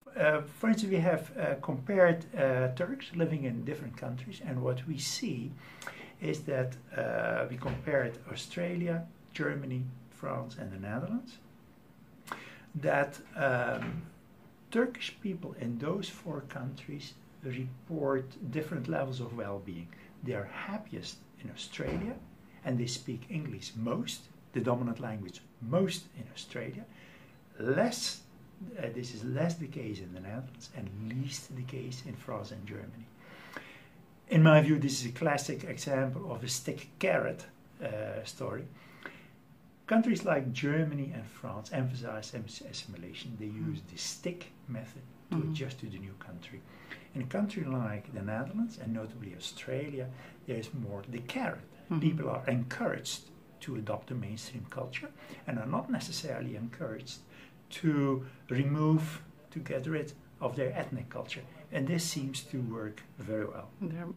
For instance, we have compared Turks living in different countries, and what we see is that we compared Australia, Germany, France, and the Netherlands, that Turkish people in those 4 countries report different levels of well-being. They are happiest in Australia, and they speak English most, the dominant language most in Australia. This is less the case in the Netherlands and least the case in France and Germany. In my view, this is a classic example of a stick-carrot story. Countries like Germany and France emphasize assimilation. They use the stick method to adjust to the new country. In a country like the Netherlands, and notably Australia, there's more the carrot. People are encouraged to adopt the mainstream culture and are not necessarily encouraged to get rid of their ethnic culture. And this seems to work very well.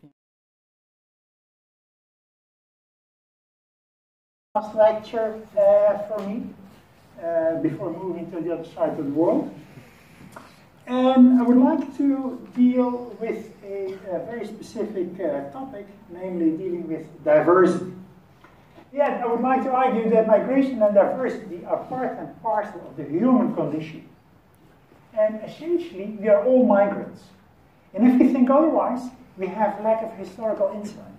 Last lecture for me, before moving to the other side of the world. And I would like to deal with a very specific topic, namely dealing with diversity. Yeah, I would like to argue that migration and diversity are part and parcel of the human condition. And essentially, we are all migrants. And if we think otherwise, we have lack of historical insight.